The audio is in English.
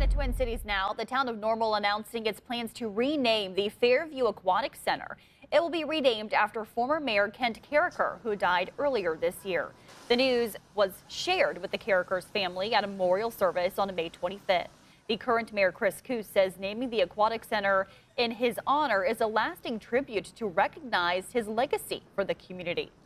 the Twin Cities now, the town of Normal announcing its plans to rename the Fairview Aquatic Center. It will be renamed after former Mayor Kent Carriker, who died earlier this year. The news was shared with the Carriker's family at a memorial service on May 25th. The current mayor, Chris Coos, says naming the Aquatic Center in his honor is a lasting tribute to recognize his legacy for the community.